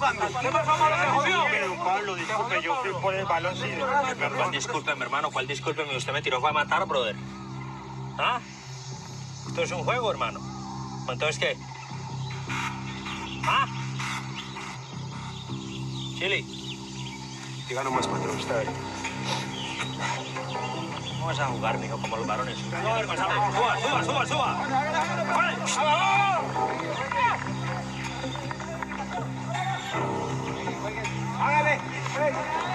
jugando. ¿Qué pasó, Pablo? ¿Se jodió? Pero, Pablo, disculpe, yo fui por el balón, sí. ¿Cuál disculpe, mi hermano? ¿Cuál disculpe? ¿Usted me tiró fue a matar, brother? ¿Ah? ¿Esto es un juego, hermano? ¿Entonces qué? ¿Ah? Chili. Diga nomás, patrón, está bien. ¿Cómo vas a jugar, mijo, como los varones? Suba. ¡Vale! ¡Hágale!